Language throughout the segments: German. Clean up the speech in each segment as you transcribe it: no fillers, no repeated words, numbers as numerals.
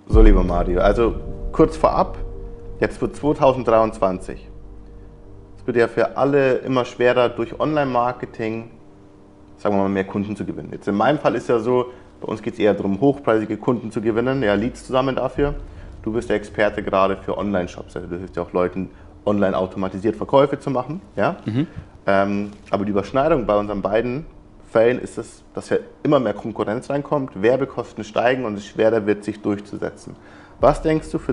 So, lieber Mario, also kurz vorab, jetzt wird 2023. Es wird ja für alle immer schwerer, durch Online-Marketing, sagen wir mal, mehr Kunden zu gewinnen. Jetzt in meinem Fall ist ja so, bei uns geht es eher darum, hochpreisige Kunden zu gewinnen, ja, Leads zu sammeln dafür. Du bist der Experte gerade für Online-Shops, also du hilfst ja auch Leuten, online automatisiert Verkäufe zu machen. Ja? Aber die Überschneidung bei unseren beiden Fällen ist es, dass ja immer mehr Konkurrenz reinkommt, Werbekosten steigen und es schwerer wird, sich durchzusetzen. Was denkst du für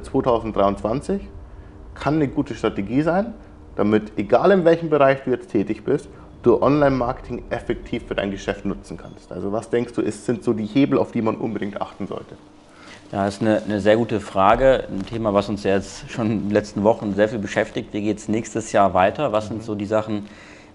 2023 kann eine gute Strategie sein, damit, egal in welchem Bereich du jetzt tätig bist, du Online-Marketing effektiv für dein Geschäft nutzen kannst? Also was denkst du, sind so die Hebel, auf die man unbedingt achten sollte? Ja, das ist eine sehr gute Frage. Ein Thema, was uns ja jetzt schon in den letzten Wochen sehr viel beschäftigt. Wie geht es nächstes Jahr weiter? Was sind so die Sachen,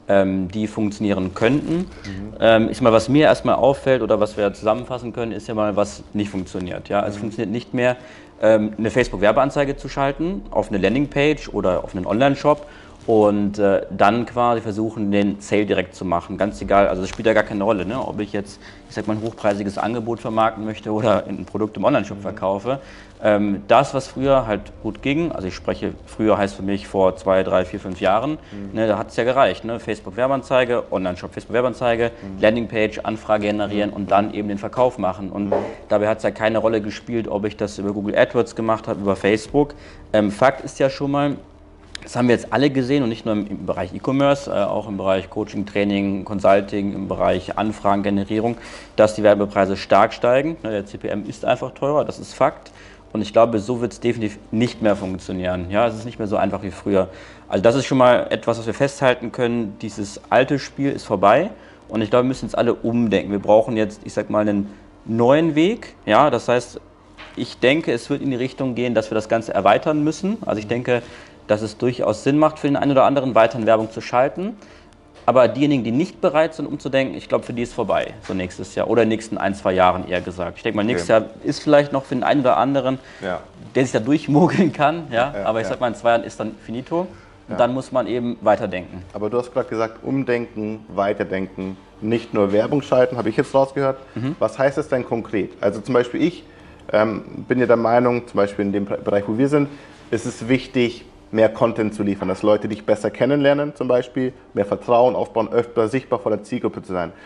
die funktionieren könnten? Ist mal, was mir erstmal auffällt oder was wir zusammenfassen können, ist ja mal, was nicht funktioniert. Ja? Es funktioniert nicht mehr, eine Facebook-Werbeanzeige zu schalten auf eine Landingpage oder auf einen Online-Shop und dann quasi versuchen, den Sale direkt zu machen. Ganz egal, also das spielt ja gar keine Rolle, ne? Ob ich jetzt, ich sag mal, ein hochpreisiges Angebot vermarkten möchte oder ein Produkt im Online-Shop verkaufe. Das, was früher halt gut ging, also ich spreche, früher heißt für mich vor 2, 3, 4, 5 Jahren, ne, da hat es ja gereicht, ne? Facebook-Werbeanzeige, Online-Shop, Facebook-Werbeanzeige, Landingpage, Anfrage generieren und dann eben den Verkauf machen. Und dabei hat es ja keine Rolle gespielt, ob ich das über Google AdWords gemacht habe, über Facebook. Fakt ist ja schon mal, das haben wir jetzt alle gesehen und nicht nur im Bereich E-Commerce, auch im Bereich Coaching, Training, Consulting, im Bereich Anfragengenerierung, dass die Werbepreise stark steigen. Der CPM ist einfach teurer, das ist Fakt. Und ich glaube, so wird es definitiv nicht mehr funktionieren. Ja, es ist nicht mehr so einfach wie früher. Also das ist schon mal etwas, was wir festhalten können. Dieses alte Spiel ist vorbei und ich glaube, wir müssen jetzt alle umdenken. Wir brauchen jetzt, ich sag mal, einen neuen Weg. Ja, das heißt, ich denke, es wird in die Richtung gehen, dass wir das Ganze erweitern müssen. Also ich denke, dass es durchaus Sinn macht, für den einen oder anderen weiterhin Werbung zu schalten. Aber diejenigen, die nicht bereit sind, umzudenken, ich glaube, für die ist vorbei, so nächstes Jahr oder in den nächsten 1, 2 Jahren eher gesagt. Ich denke mal, nächstes Jahr ist vielleicht noch für den einen oder anderen, der sich da durchmogeln kann. Aber ich sag mal, in 2 Jahren ist dann finito. Und dann muss man eben weiterdenken. Aber du hast gerade gesagt, umdenken, weiterdenken, nicht nur Werbung schalten, habe ich jetzt rausgehört. Was heißt das denn konkret? Also zum Beispiel ich bin ja der Meinung, zum Beispiel in dem Bereich, wo wir sind, ist es wichtig, mehr Content zu liefern, dass Leute dich besser kennenlernen zum Beispiel, mehr Vertrauen aufbauen, öfter sichtbar vor der Zielgruppe zu sein.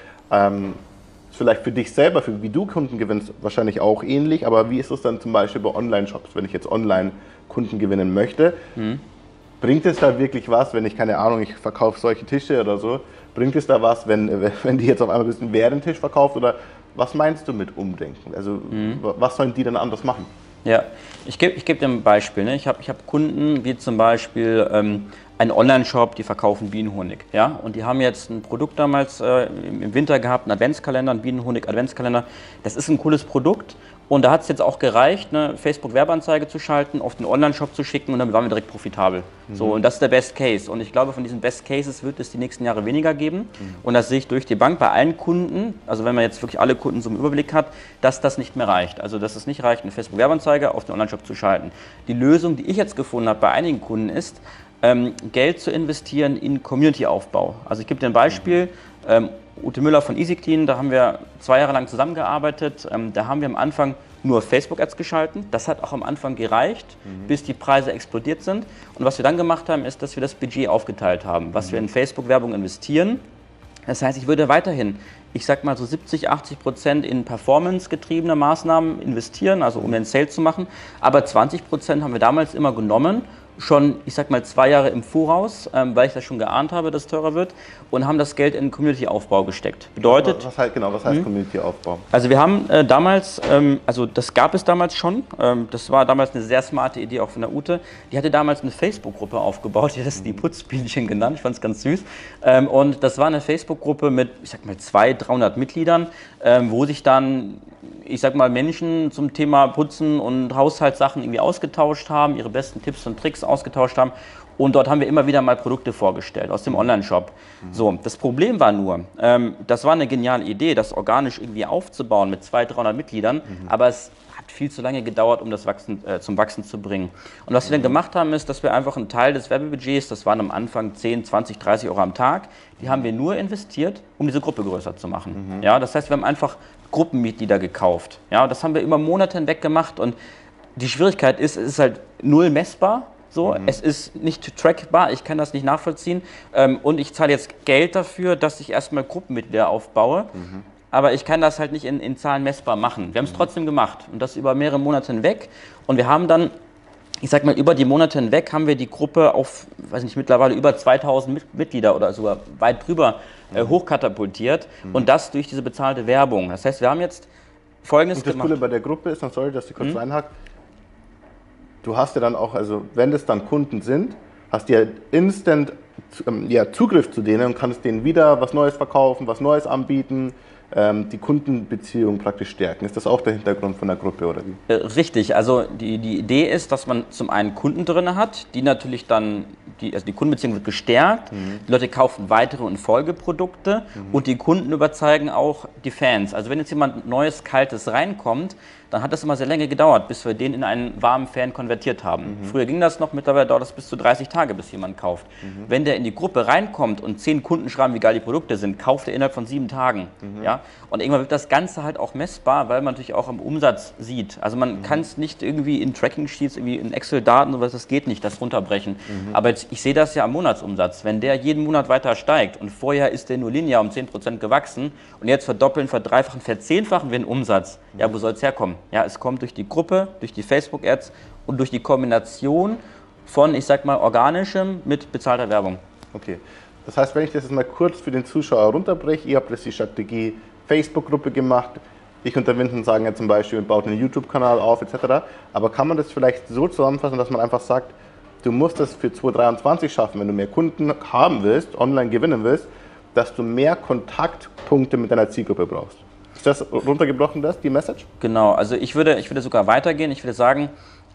Ist vielleicht für dich selber, für wie du Kunden gewinnst, wahrscheinlich auch ähnlich, aber wie ist es dann zum Beispiel bei Online-Shops, wenn ich jetzt online Kunden gewinnen möchte? Bringt es da wirklich was, wenn ich, keine Ahnung, ich verkaufe solche Tische oder so, bringt es da was, wenn die jetzt auf einmal wissen, wer den Tisch verkauft, oder was meinst du mit Umdenken? Also was sollen die dann anders machen? Ja, ich geb dir ein Beispiel. Ne? Ich hab Kunden, wie zum Beispiel einen Online-Shop, die verkaufen Bienenhonig. Ja? Und die haben jetzt ein Produkt damals im Winter gehabt, einen Adventskalender, einen Bienenhonig-Adventskalender. Das ist ein cooles Produkt. Und da hat es jetzt auch gereicht, eine Facebook-Werbeanzeige zu schalten, auf den Online-Shop zu schicken und dann waren wir direkt profitabel. So, und das ist der Best Case. Und ich glaube, von diesen Best Cases wird es die nächsten Jahre weniger geben. Und das sehe ich durch die Bank bei allen Kunden, also wenn man jetzt wirklich alle Kunden so im Überblick hat, dass das nicht mehr reicht. Also dass es nicht reicht, eine Facebook-Werbeanzeige auf den Online-Shop zu schalten. Die Lösung, die ich jetzt gefunden habe bei einigen Kunden ist, Geld zu investieren in Community-Aufbau. Also ich gebe dir ein Beispiel. Ute Müller von EasyClean, da haben wir 2 Jahre lang zusammengearbeitet. Da haben wir am Anfang nur Facebook-Ads geschalten. Das hat auch am Anfang gereicht, bis die Preise explodiert sind. Und was wir dann gemacht haben, ist, dass wir das Budget aufgeteilt haben, was wir in Facebook-Werbung investieren. Das heißt, ich würde weiterhin, ich sag mal so 70-80% in performance-getriebene Maßnahmen investieren, also um den Sale zu machen. Aber 20% haben wir damals immer genommen, schon, ich sag mal, 2 Jahre im Voraus, weil ich das schon geahnt habe, dass es teurer wird, und haben das Geld in Community-Aufbau gesteckt. Bedeutet, was heißt Community-Aufbau? Also wir haben damals, also das gab es damals schon, das war damals eine sehr smarte Idee auch von der Ute, die hatte damals eine Facebook-Gruppe aufgebaut, die hat das die Putzbienchen genannt, ich fand es ganz süß, und das war eine Facebook-Gruppe mit, ich sag mal, 200, 300 Mitgliedern, wo sich dann, ich sag mal, Menschen zum Thema Putzen und Haushaltssachen irgendwie ausgetauscht haben, ihre besten Tipps und Tricks ausgetauscht haben. Und dort haben wir immer wieder mal Produkte vorgestellt aus dem Online-Shop. So, das Problem war nur, das war eine geniale Idee, das organisch irgendwie aufzubauen mit 200, 300 Mitgliedern, aber es hat viel zu lange gedauert, um das zum Wachsen zu bringen. Und was wir dann gemacht haben, ist, dass wir einfach einen Teil des Werbebudgets, das waren am Anfang 10, 20, 30 Euro am Tag, die haben wir nur investiert, um diese Gruppe größer zu machen. Ja, das heißt, wir haben einfach Gruppenmitglieder gekauft. Ja, das haben wir über Monate hinweg gemacht, und Die Schwierigkeit ist, es ist halt null messbar. So, es ist nicht trackbar, ich kann das nicht nachvollziehen und ich zahle jetzt Geld dafür, dass ich erstmal Gruppenmitglieder aufbaue, aber ich kann das halt nicht in Zahlen messbar machen. Wir haben es trotzdem gemacht und das über mehrere Monate hinweg und wir haben dann, ich sag mal, über die Monate hinweg haben wir die Gruppe auf, weiß nicht, mittlerweile über 2000 Mitglieder oder sogar weit drüber hochkatapultiert und das durch diese bezahlte Werbung. Das heißt, wir haben jetzt Folgendes gemacht. Und das Coole bei der Gruppe ist, sorry, dass ich kurz reinhacke, du hast ja dann auch, also wenn das dann Kunden sind, hast du ja instant Zugriff zu denen und kannst denen wieder was Neues verkaufen, was Neues anbieten, die Kundenbeziehung praktisch stärken. Ist das auch der Hintergrund von der Gruppe oder wie? Richtig, also die Idee ist, dass man zum einen Kunden drin hat, die natürlich dann, also die Kundenbeziehung wird gestärkt, die Leute kaufen weitere und Folgeprodukte und die Kunden überzeugen auch die Fans. Also wenn jetzt jemand Neues, Kaltes reinkommt, dann hat das immer sehr lange gedauert, bis wir den in einen warmen Fan konvertiert haben. Früher ging das noch, mittlerweile dauert das bis zu 30 Tage, bis jemand kauft. Wenn der in die Gruppe reinkommt und 10 Kunden schreiben, wie geil die Produkte sind, kauft er innerhalb von 7 Tagen. Ja? Und irgendwann wird das Ganze halt auch messbar, weil man natürlich auch am Umsatz sieht. Also man kann es nicht irgendwie in Tracking-Sheets, irgendwie in Excel-Daten, sowas, das geht nicht, das runterbrechen. Aber jetzt, ich sehe das ja am Monatsumsatz. Wenn der jeden Monat weiter steigt und vorher ist der nur linear um 10% gewachsen und jetzt verdoppeln, verdreifachen, verzehnfachen wir den Umsatz, ja, wo soll es herkommen? Ja, es kommt durch die Gruppe, durch die Facebook-Ads und durch die Kombination von, ich sag mal, organischem mit bezahlter Werbung. Okay, das heißt, wenn ich das jetzt mal kurz für den Zuschauer runterbreche, ihr habt jetzt die Strategie Facebook-Gruppe gemacht, ich und der Vincent sagen ja zum Beispiel, baut einen YouTube-Kanal auf etc. Aber kann man das vielleicht so zusammenfassen, dass man einfach sagt, du musst das für 2023 schaffen, wenn du mehr Kunden haben willst, online gewinnen willst, dass du mehr Kontaktpunkte mit deiner Zielgruppe brauchst? Ist das runtergebrochen, die Message? Genau, also ich würde sogar weitergehen. Ich würde sagen,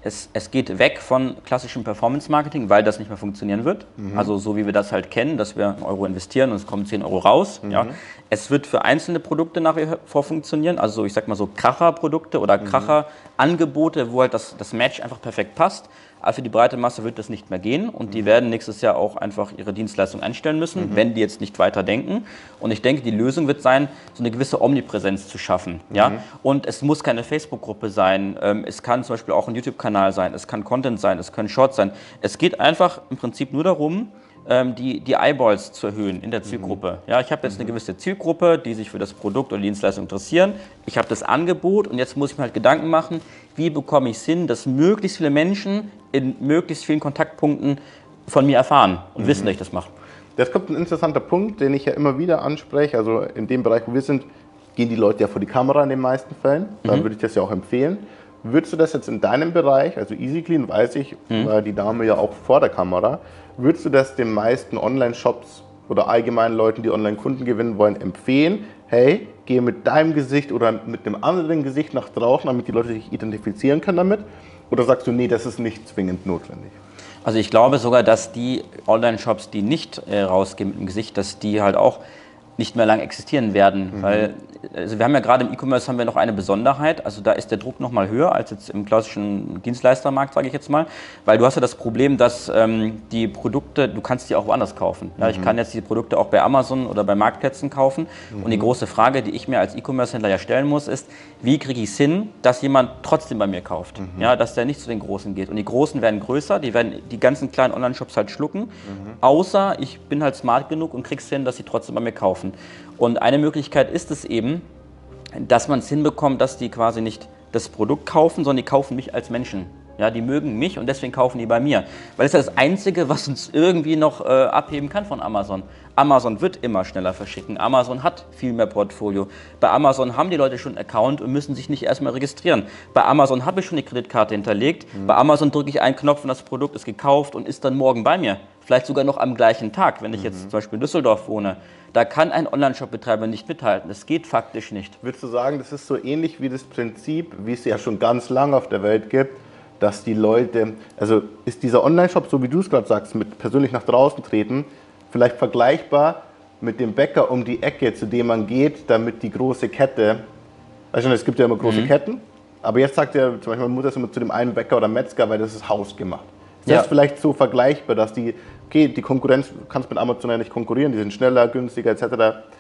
es geht weg von klassischem Performance-Marketing, weil das nicht mehr funktionieren wird. Also so wie wir das halt kennen, dass wir einen Euro investieren und es kommen 10 Euro raus. Ja. Es wird für einzelne Produkte nach wie vor funktionieren, also ich sag mal so Kracher-Produkte oder Kracher-Angebote, wo halt das Match einfach perfekt passt. Aber für die breite Masse wird das nicht mehr gehen und die werden nächstes Jahr auch einfach ihre Dienstleistung einstellen müssen, wenn die jetzt nicht weiter denken. Und ich denke, die Lösung wird sein, so eine gewisse Omnipräsenz zu schaffen. Ja? Und es muss keine Facebook-Gruppe sein, es kann zum Beispiel auch ein YouTube-Kanal sein, es kann Content sein, es können Shorts sein. Es geht einfach im Prinzip nur darum, die Eyeballs zu erhöhen in der Zielgruppe. Ja, ich habe jetzt eine gewisse Zielgruppe, die sich für das Produkt oder die Dienstleistung interessieren. Ich habe das Angebot und jetzt muss ich mir halt Gedanken machen, wie bekomme ich es hin, dass möglichst viele Menschen in möglichst vielen Kontaktpunkten von mir erfahren und wissen, dass ich das mache. Das kommt ein interessanter Punkt, den ich ja immer wieder anspreche. Also in dem Bereich, wo wir sind, gehen die Leute ja vor die Kamera in den meisten Fällen. Dann würde ich das ja auch empfehlen. Würdest du das jetzt in deinem Bereich, also EasyClean, weiß ich, war die Dame ja auch vor der Kamera, würdest du das den meisten Online-Shops oder allgemeinen Leuten, die Online-Kunden gewinnen wollen, empfehlen? Hey, geh mit deinem Gesicht oder mit einem anderen Gesicht nach draußen, damit die Leute sich identifizieren können damit? Oder sagst du, nee, das ist nicht zwingend notwendig? Also ich glaube sogar, dass die Online-Shops, die nicht rausgehen mit dem Gesicht, dass die halt auch nicht mehr lang existieren werden, weil also wir haben ja gerade im E-Commerce haben wir noch eine Besonderheit, also da ist der Druck noch mal höher als jetzt im klassischen Dienstleistermarkt, sage ich jetzt mal, weil du hast ja das Problem, dass die Produkte, du kannst die auch woanders kaufen. Ja, ich kann jetzt die Produkte auch bei Amazon oder bei Marktplätzen kaufen und die große Frage, die ich mir als E-Commerce-Händler ja stellen muss, ist, wie kriege ich es hin, dass jemand trotzdem bei mir kauft, ja, dass der nicht zu den Großen geht und die Großen werden größer, die werden die ganzen kleinen Online-Shops halt schlucken, außer ich bin halt smart genug und krieg's hin, dass sie trotzdem bei mir kaufen. Und eine Möglichkeit ist es eben, dass man es hinbekommt, dass die quasi nicht das Produkt kaufen, sondern die kaufen mich als Menschen. Ja, die mögen mich und deswegen kaufen die bei mir. Weil das ist ja das Einzige, was uns irgendwie noch abheben kann von Amazon. Amazon wird immer schneller verschicken. Amazon hat viel mehr Portfolio. Bei Amazon haben die Leute schon einen Account und müssen sich nicht erstmal registrieren. Bei Amazon habe ich schon die Kreditkarte hinterlegt. Bei Amazon drücke ich einen Knopf und das Produkt ist gekauft und ist dann morgen bei mir. Vielleicht sogar noch am gleichen Tag, wenn ich jetzt zum Beispiel in Düsseldorf wohne. Da kann ein Online-Shop-Betreiber nicht mithalten. Das geht faktisch nicht. Würdest du sagen, das ist so ähnlich wie das Prinzip, wie es ja schon ganz lange auf der Welt gibt, dass die Leute, also ist dieser Online-Shop, so wie du es gerade sagst, mit persönlich nach draußen treten, vielleicht vergleichbar mit dem Bäcker um die Ecke, zu dem man geht, damit die große Kette, weißt du, es gibt ja immer große Ketten, aber jetzt sagt ja zum Beispiel, man muss das immer zu dem einen Bäcker oder Metzger, weil das ist hausgemacht. Ist das vielleicht so vergleichbar, dass die Konkurrenz, du kannst mit Amazon ja nicht konkurrieren, die sind schneller, günstiger etc.,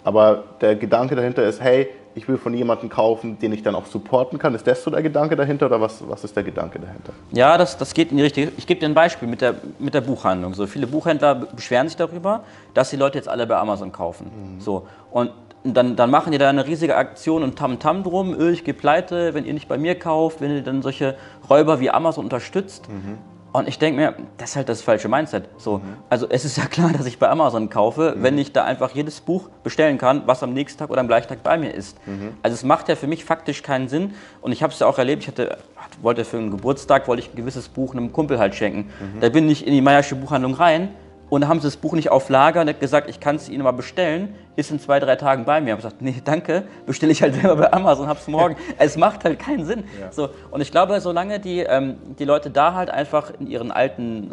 Aber der Gedanke dahinter ist, hey, ich will von jemandem kaufen, den ich dann auch supporten kann. Ist das so der Gedanke dahinter oder was ist der Gedanke dahinter? Ja, das geht in die richtige. Ich gebe dir ein Beispiel mit der Buchhandlung. So viele Buchhändler beschweren sich darüber, dass die Leute jetzt alle bei Amazon kaufen. So, und dann machen die da eine riesige Aktion und Tamtam drum, ich gehe pleite, wenn ihr nicht bei mir kauft, wenn ihr dann solche Räuber wie Amazon unterstützt. Und ich denke mir, das ist halt das falsche Mindset. So, also es ist ja klar, dass ich bei Amazon kaufe, wenn ich da einfach jedes Buch bestellen kann, was am nächsten Tag oder am gleichen Tag bei mir ist. Also es macht ja für mich faktisch keinen Sinn. Und ich habe es ja auch erlebt, wollte für einen Geburtstag ein gewisses Buch einem Kumpel halt schenken. Da bin ich in die Meyersche Buchhandlung rein und da haben sie das Buch nicht auf Lager und hat gesagt, ich kann es Ihnen mal bestellen, ist in 2-3 Tagen bei mir. Ich habe gesagt, nee, danke, bestelle ich halt selber bei Amazon, hab's morgen. Es macht halt keinen Sinn. Ja. So, und ich glaube, solange die Leute da halt einfach in ihren alten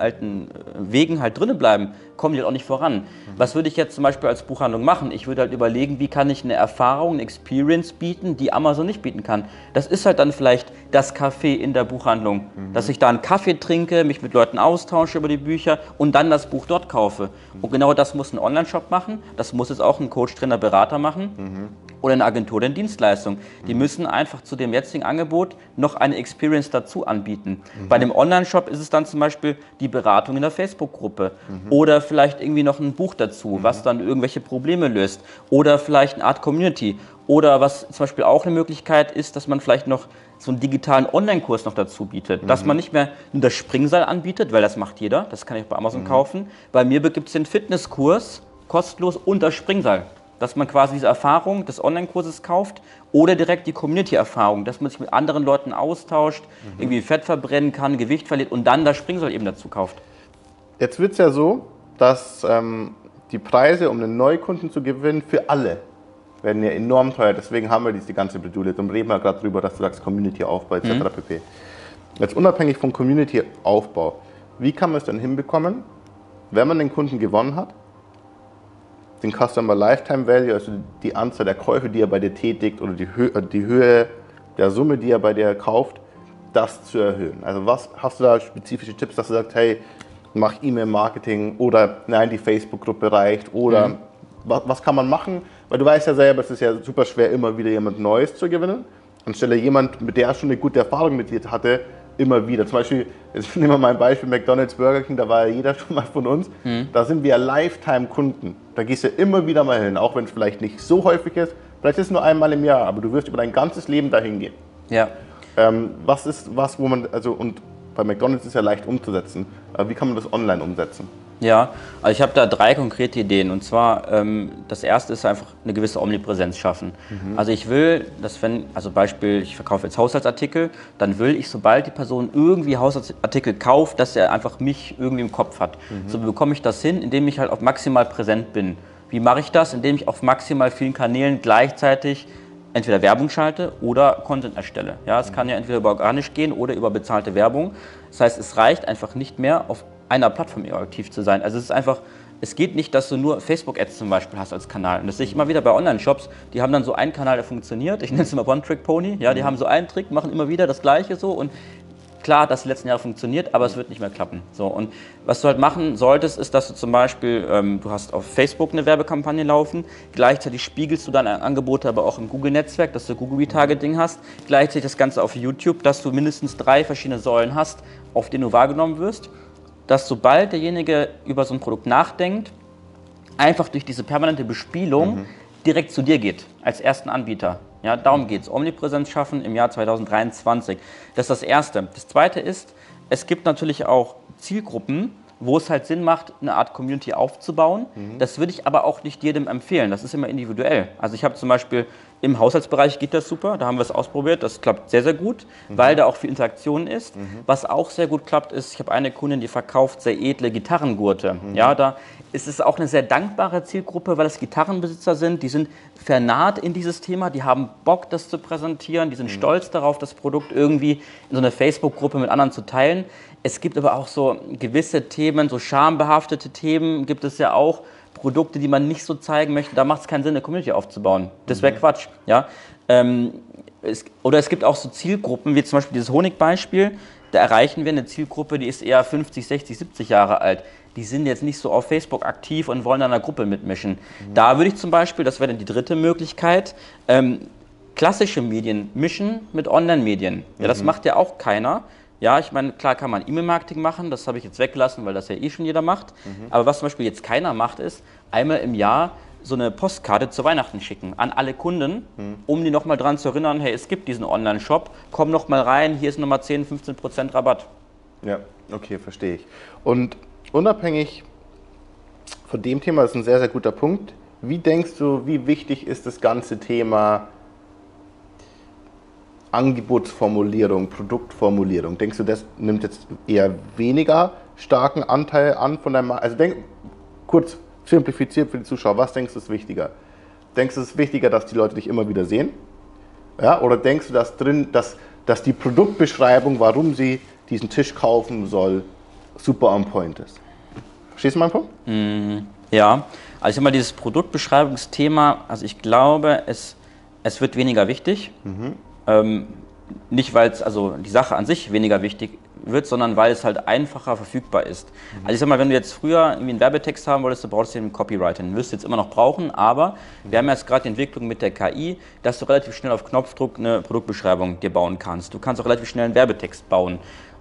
Wegen halt drinnen bleiben, kommen die halt auch nicht voran. Was würde ich jetzt zum Beispiel als Buchhandlung machen? Ich würde halt überlegen, wie kann ich eine Erfahrung, eine Experience bieten, die Amazon nicht bieten kann. Das ist halt dann vielleicht das Café in der Buchhandlung, dass ich da einen Kaffee trinke, mich mit Leuten austausche über die Bücher und dann das Buch dort kaufe. Und genau das muss ein Online-Shop machen, das muss jetzt auch ein Coach, Trainer, Berater machen oder eine Agentur oder eine Dienstleistung. Die müssen einfach zu dem jetzigen Angebot noch eine Experience dazu anbieten. Bei dem Online-Shop ist es dann zum Beispiel die Beratung in der Facebook-Gruppe oder vielleicht irgendwie noch ein Buch dazu, was dann irgendwelche Probleme löst oder vielleicht eine Art Community oder was zum Beispiel auch eine Möglichkeit ist, dass man vielleicht noch so einen digitalen Online-Kurs noch dazu bietet, dass man nicht mehr nur das Springseil anbietet, weil das macht jeder, das kann ich auch bei Amazon kaufen. Bei mir gibt es den Fitnesskurs kostenlos und das Springseil, dass man quasi diese Erfahrung des Online-Kurses kauft oder direkt die Community-Erfahrung, dass man sich mit anderen Leuten austauscht, irgendwie Fett verbrennen kann, Gewicht verliert und dann das Springseil eben dazu kauft. Jetzt wird es ja so, dass die Preise, um einen Neukunden zu gewinnen, für alle werden ja enorm teuer. Deswegen haben wir diese ganze Bredouille. Darum reden wir gerade drüber, dass du sagst Community-Aufbau etc. pp. Jetzt unabhängig vom Community-Aufbau, wie kann man es denn hinbekommen, wenn man den Kunden gewonnen hat, den Customer Lifetime Value, also die Anzahl der Käufe, die er bei dir tätigt oder die Höhe der Summe, die er bei dir kauft, das zu erhöhen. Also was hast du da spezifische Tipps, dass du sagst, hey, mach E-Mail-Marketing oder nein, die Facebook-Gruppe reicht oder was kann man machen? Weil du weißt ja selber, es ist ja super schwer, immer wieder jemand Neues zu gewinnen. Anstelle jemand, mit der schon eine gute Erfahrung mit dir hatte, immer wieder. Zum Beispiel, jetzt nehmen wir mal ein Beispiel, McDonald's, Burger King, da war ja jeder schon mal von uns. Da sind wir Lifetime-Kunden. Da gehst du immer wieder mal hin, auch wenn es vielleicht nicht so häufig ist. Vielleicht ist es nur einmal im Jahr, aber du wirst über dein ganzes Leben dahin gehen. Ja. Was ist was, wo man, also und bei McDonald's ist ja leicht umzusetzen. Wie kann man das online umsetzen? Ja, also ich habe da 3 konkrete Ideen. Und zwar, das erste ist einfach eine gewisse Omnipräsenz schaffen. Also ich will, dass Beispiel, ich verkaufe jetzt Haushaltsartikel, dann will ich, sobald die Person irgendwie Haushaltsartikel kauft, dass er einfach mich irgendwie im Kopf hat. So bekomme ich das hin, indem ich halt auf maximal präsent bin. Wie mache ich das? Indem ich auf maximal vielen Kanälen gleichzeitig entweder Werbung schalte oder Content erstelle. Ja, es kann ja entweder über organisch gehen oder über bezahlte Werbung. Das heißt, es reicht einfach nicht mehr, auf einer Plattform aktiv zu sein. Also es geht nicht, dass du nur Facebook-Ads zum Beispiel hast als Kanal. Und das sehe ich immer wieder bei Online-Shops, die haben dann so einen Kanal, der funktioniert. Ich nenne es immer One-Trick-Pony. Ja, die haben so einen Trick, machen immer wieder das Gleiche so und klar, das die letzten Jahre funktioniert, aber es wird nicht mehr klappen. So, und was du halt machen solltest, ist, dass du zum Beispiel, du hast auf Facebook eine Werbekampagne laufen, gleichzeitig spiegelst du deine Angebote aber auch im Google-Netzwerk, dass du Google-Retargeting hast, gleichzeitig das Ganze auf YouTube, dass du mindestens 3 verschiedene Säulen hast, auf denen du wahrgenommen wirst, dass sobald derjenige über so ein Produkt nachdenkt, einfach durch diese permanente Bespielung direkt zu dir geht, als ersten Anbieter. Ja, darum geht es. Omnipräsenz schaffen im Jahr 2023. Das ist das Erste. Das Zweite ist, es gibt natürlich auch Zielgruppen, wo es halt Sinn macht, eine Art Community aufzubauen. Das würde ich aber auch nicht jedem empfehlen. Das ist immer individuell. Also ich habe zum Beispiel im Haushaltsbereich geht das super, da haben wir es ausprobiert, das klappt sehr, sehr gut, weil da auch viel Interaktion ist. Was auch sehr gut klappt ist, ich habe eine Kundin, die verkauft sehr edle Gitarrengurte. Ja, da ist es auch eine sehr dankbare Zielgruppe, weil es Gitarrenbesitzer sind, die sind vernarrt in dieses Thema, die haben Bock, das zu präsentieren, die sind stolz darauf, das Produkt irgendwie in so einer Facebook-Gruppe mit anderen zu teilen. Es gibt aber auch so gewisse Themen, so schambehaftete Themen gibt es ja auch, Produkte, die man nicht so zeigen möchte, da macht es keinen Sinn, eine Community aufzubauen. Das wäre Quatsch. Ja? Oder es gibt auch so Zielgruppen, wie zum Beispiel dieses Honigbeispiel, da erreichen wir eine Zielgruppe, die ist eher 50, 60, 70 Jahre alt. Die sind jetzt nicht so auf Facebook aktiv und wollen an einer Gruppe mitmischen. Da würde ich zum Beispiel, das wäre dann die dritte Möglichkeit, klassische Medien mischen mit Online-Medien. Ja, das macht ja auch keiner. Ja, ich meine, klar kann man E-Mail-Marketing machen, das habe ich jetzt weggelassen, weil das ja eh schon jeder macht. Aber was zum Beispiel jetzt keiner macht, ist einmal im Jahr so eine Postkarte zu Weihnachten schicken an alle Kunden, um die nochmal dran zu erinnern, hey, es gibt diesen Online-Shop, komm nochmal rein, hier ist nochmal 10, 15% Rabatt. Ja, okay, verstehe ich. Und unabhängig von dem Thema, das ist ein sehr, sehr guter Punkt, wie denkst du, wie wichtig ist das ganze Thema Angebotsformulierung, Produktformulierung? Denkst du, das nimmt jetzt eher weniger starken Anteil an von deinem Markt? Also kurz simplifiziert für die Zuschauer, was denkst du ist wichtiger? Denkst du, es ist wichtiger, dass die Leute dich immer wieder sehen? Ja? Oder denkst du, dass die Produktbeschreibung, warum sie diesen Tisch kaufen soll, super on point ist? Verstehst du meinen Punkt? Ja, also ich sag mal, dieses Produktbeschreibungsthema, also ich glaube, es wird weniger wichtig. Nicht, weil es also die Sache an sich weniger wichtig wird, sondern weil es halt einfacher verfügbar ist. Also ich sag mal, wenn du jetzt früher irgendwie einen Werbetext haben wolltest, du brauchst den Copywriter, den wirst du jetzt immer noch brauchen, aber wir haben jetzt gerade die Entwicklung mit der KI, dass du relativ schnell auf Knopfdruck eine Produktbeschreibung dir bauen kannst. Du kannst auch relativ schnell einen Werbetext bauen.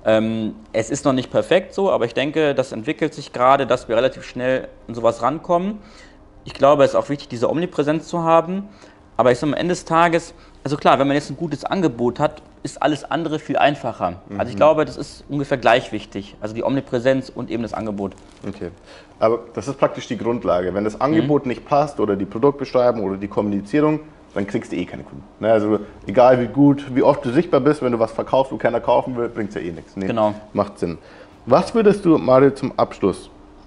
Es ist noch nicht perfekt so, aber ich denke, das entwickelt sich gerade, dass wir relativ schnell an sowas rankommen. Ich glaube, es ist auch wichtig, diese Omnipräsenz zu haben, aber ich sag mal, am Ende des Tages, also klar, wenn man jetzt ein gutes Angebot hat, ist alles andere viel einfacher. Also ich glaube, das ist ungefähr gleich wichtig. Also die Omnipräsenz und eben das Angebot. Okay. Aber das ist praktisch die Grundlage. Wenn das Angebot nicht passt oder die Produktbeschreibung oder die Kommunizierung, dann kriegst du eh keine Kunden. Ne? Also egal wie gut, wie oft du sichtbar bist, wenn du was verkaufst, wo keiner kaufen will, bringt es ja eh nichts. Nee, Genau. Macht Sinn. Was würdest du, Mario, zum Abschluss,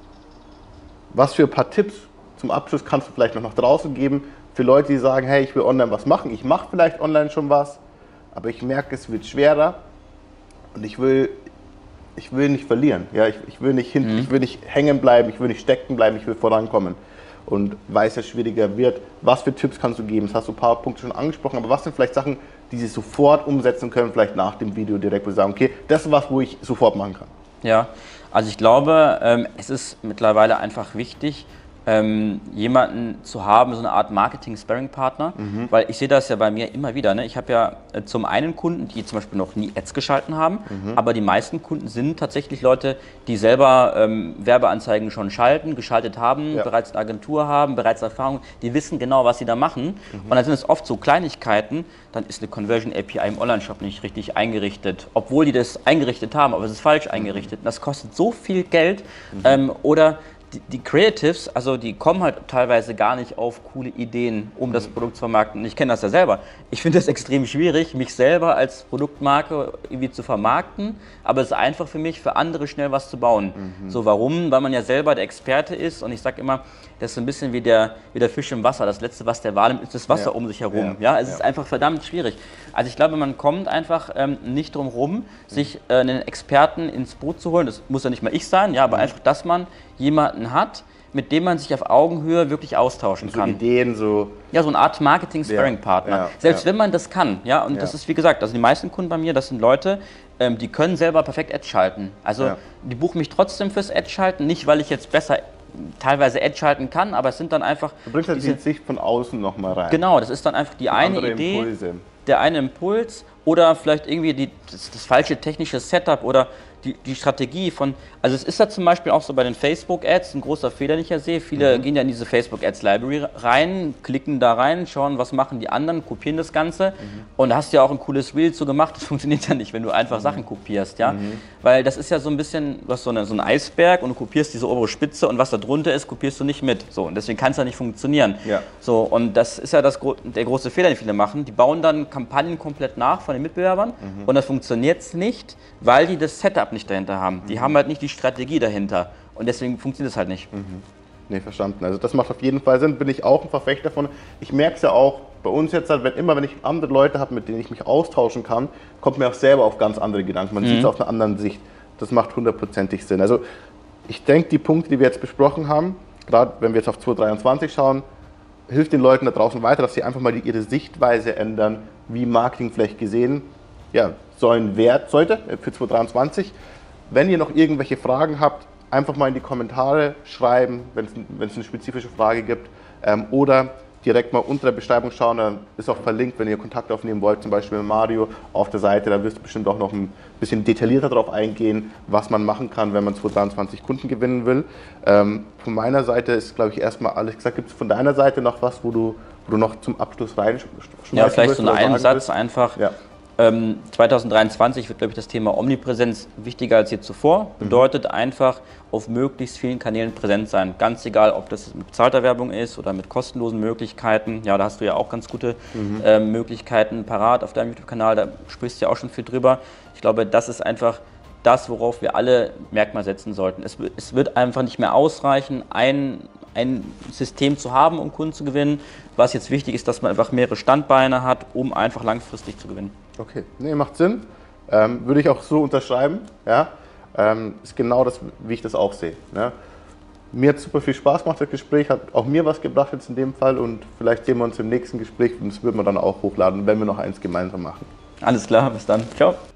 was für ein paar Tipps zum Abschluss kannst du vielleicht noch nach draußen geben für Leute, die sagen, hey, ich will online was machen, ich mache vielleicht online schon was, aber ich merke, es wird schwerer und ich will nicht verlieren. Ja, ich will nicht hängen bleiben, ich will nicht stecken bleiben, ich will vorankommen. Und weil es ja schwieriger wird, was für Tipps kannst du geben? Das hast du ein paar Punkte schon angesprochen, aber was sind vielleicht Sachen, die sie sofort umsetzen können, vielleicht nach dem Video direkt, wo sie sagen, okay, das ist was, wo ich sofort machen kann? Ja, also ich glaube, es ist mittlerweile einfach wichtig, jemanden zu haben, so eine Art Marketing-Sparring-Partner, weil ich sehe das ja bei mir immer wieder. Ne? Ich habe ja zum einen Kunden, die zum Beispiel noch nie Ads geschalten haben, aber die meisten Kunden sind tatsächlich Leute, die selber Werbeanzeigen schon geschaltet haben, bereits eine Agentur haben, bereits Erfahrung, die wissen genau, was sie da machen. Und dann sind es oft so Kleinigkeiten, dann ist eine Conversion API im Onlineshop nicht richtig eingerichtet, obwohl die das eingerichtet haben, aber es ist falsch eingerichtet. Und das kostet so viel Geld. Oder die Creatives, also die kommen halt teilweise gar nicht auf coole Ideen, um das Produkt zu vermarkten. Und ich kenne das ja selber. Ich finde es extrem schwierig, mich selber als Produktmarke irgendwie zu vermarkten, aber es ist einfach für mich, für andere schnell was zu bauen. So, warum? Weil man ja selber der Experte ist und ich sage immer, das ist so ein bisschen wie der Fisch im Wasser. Das Letzte, was der Wal nimmt, ist das Wasser um sich herum. Ja, es ist einfach verdammt schwierig. Also ich glaube, man kommt einfach nicht drum rum, sich einen Experten ins Boot zu holen. Das muss ja nicht mal ich sein, ja, aber einfach, dass man jemanden hat, mit dem man sich auf Augenhöhe wirklich austauschen kann. So Ideen, so... Ja, so eine Art Marketing-Sparring-Partner. Selbst wenn man das kann, ja, und das ist, wie gesagt, also die meisten Kunden bei mir, das sind Leute, die können selber perfekt Ads schalten. Also die buchen mich trotzdem fürs Ads schalten, nicht weil ich jetzt besser teilweise Ads schalten kann, aber es sind dann einfach... Du bringst halt die Sicht von außen nochmal rein. Genau, das ist dann einfach die eine Idee, Impulse. Der eine Impuls oder vielleicht irgendwie das falsche technische Setup oder die Strategie von, also es ist ja zum Beispiel auch so bei den Facebook-Ads ein großer Fehler, den ich ja sehe. Viele gehen ja in diese Facebook-Ads-Library rein, klicken da rein, schauen, was machen die anderen, kopieren das Ganze und da hast du ja auch ein cooles Reel zu gemacht. Das funktioniert ja nicht, wenn du einfach Sachen kopierst, ja, weil das ist ja so ein bisschen, du hast so einen Eisberg und du kopierst diese obere Spitze und was da drunter ist, kopierst du nicht mit, so, und deswegen kann es ja nicht funktionieren. So, und das ist ja der große Fehler, den viele machen. Die bauen dann Kampagnen komplett nach von den Mitbewerbern und das funktioniert nicht, weil die das Setup nicht dahinter haben. Die haben halt nicht die Strategie dahinter und deswegen funktioniert es halt nicht. Nee, verstanden. Also das macht auf jeden Fall Sinn, bin ich auch ein Verfechter davon. Ich merke es ja auch bei uns jetzt, halt, wenn ich andere Leute habe, mit denen ich mich austauschen kann, kommt mir auch selber auf ganz andere Gedanken. Man sieht es aus einer anderen Sicht. Das macht hundertprozentig Sinn. Also ich denke, die Punkte, die wir jetzt besprochen haben, gerade wenn wir jetzt auf 2023 schauen, hilft den Leuten da draußen weiter, dass sie einfach mal ihre Sichtweise ändern, wie Marketing vielleicht gesehen sollte für 2023. Wenn ihr noch irgendwelche Fragen habt, einfach mal in die Kommentare schreiben, wenn es eine spezifische Frage gibt, oder direkt mal unter der Beschreibung schauen, dann ist auch verlinkt, wenn ihr Kontakt aufnehmen wollt, zum Beispiel mit Mario auf der Seite, da wirst du bestimmt auch noch ein bisschen detaillierter darauf eingehen, was man machen kann, wenn man 2023 Kunden gewinnen will. Von meiner Seite ist, glaube ich, erstmal alles gesagt. Gibt es von deiner Seite noch was, wo du noch zum Abschluss reinschmeißen Ja, vielleicht so einen Satz einfach. Ja. 2023 wird, glaube ich, das Thema Omnipräsenz wichtiger als je zuvor. Bedeutet einfach auf möglichst vielen Kanälen präsent sein. Ganz egal, ob das mit bezahlter Werbung ist oder mit kostenlosen Möglichkeiten. Ja, da hast du ja auch ganz gute Möglichkeiten parat auf deinem YouTube-Kanal. Da sprichst du ja auch schon viel drüber. Ich glaube, das ist einfach das, worauf wir alle Merkmal setzen sollten. Es wird einfach nicht mehr ausreichen, ein System zu haben, um Kunden zu gewinnen. Was jetzt wichtig ist, dass man einfach mehrere Standbeine hat, um einfach langfristig zu gewinnen. Okay, nee, macht Sinn. Würde ich auch so unterschreiben. Ja? Ist genau das, wie ich das auch sehe. Ne? Mir hat super viel Spaß gemacht, das Gespräch, hat auch mir was gebracht jetzt in dem Fall und vielleicht sehen wir uns im nächsten Gespräch und das würden wir dann auch hochladen, wenn wir noch eins gemeinsam machen. Alles klar, bis dann. Ciao.